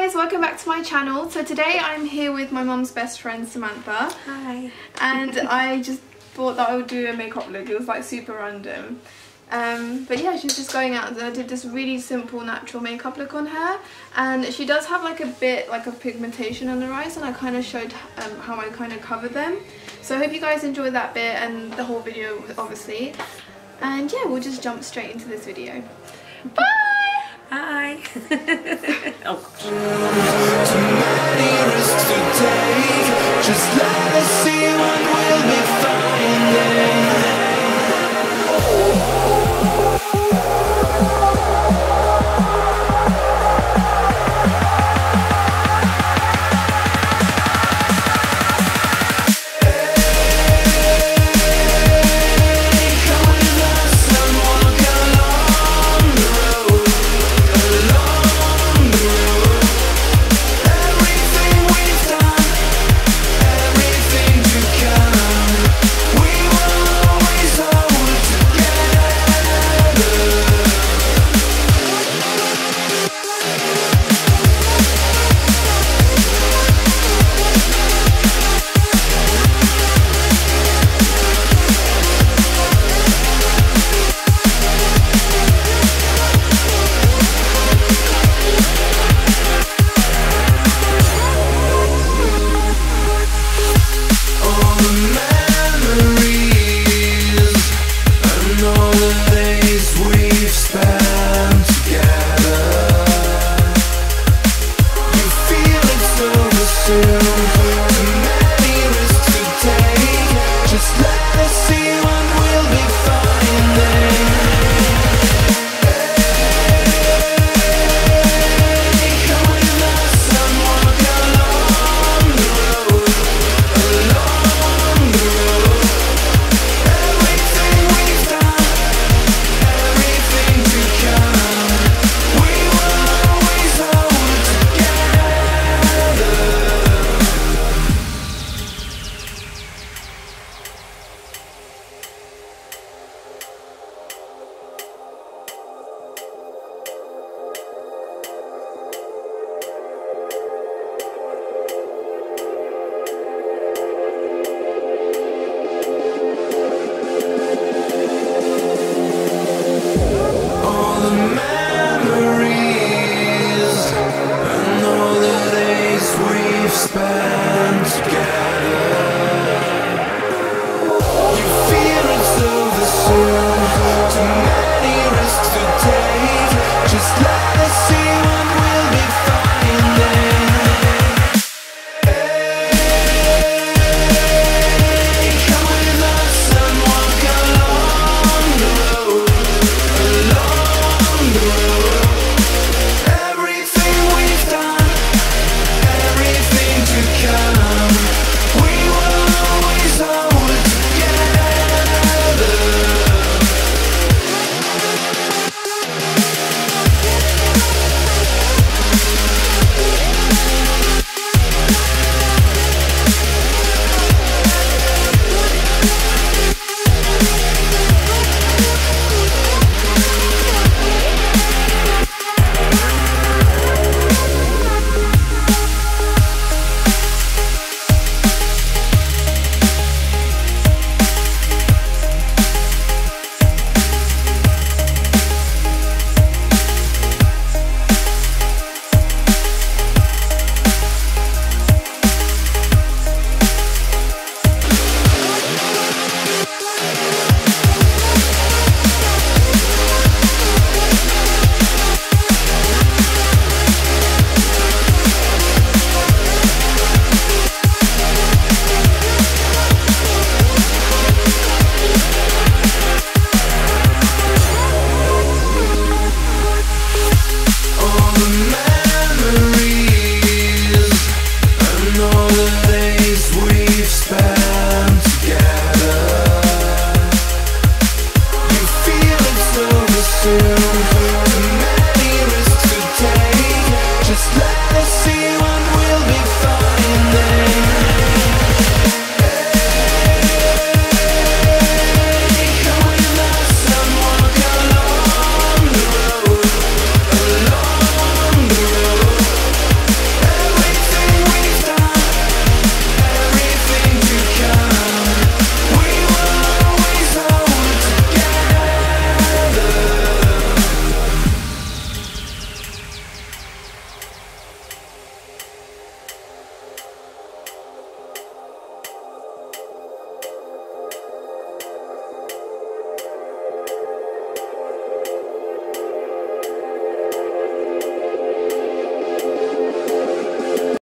guys, welcome back to my channel. So today I'm here with my mum's best friend Samantha. Hi. And I just thought that I would do a makeup look. It was like super random. But yeah, she's just going out and I did this really simple natural makeup look on her, and she does have like a bit like of pigmentation on her eyes, and I kind of showed how I kind of covered them. So I hope you guys enjoyed that bit and the whole video obviously, and yeah, we'll just jump straight into this video. Bye! Hi. Oh gosh. Too many risks to take. Just let us see what we'll be fine.